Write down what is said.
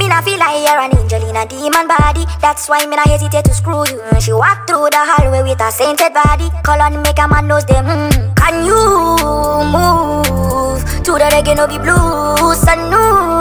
Me not feel like you're an angel in a demon body. That's why me not hesitate to screw you. She walk through the hallway with a sainted body. Call on make a man knows them. Can you move to the reggae no be blues? And no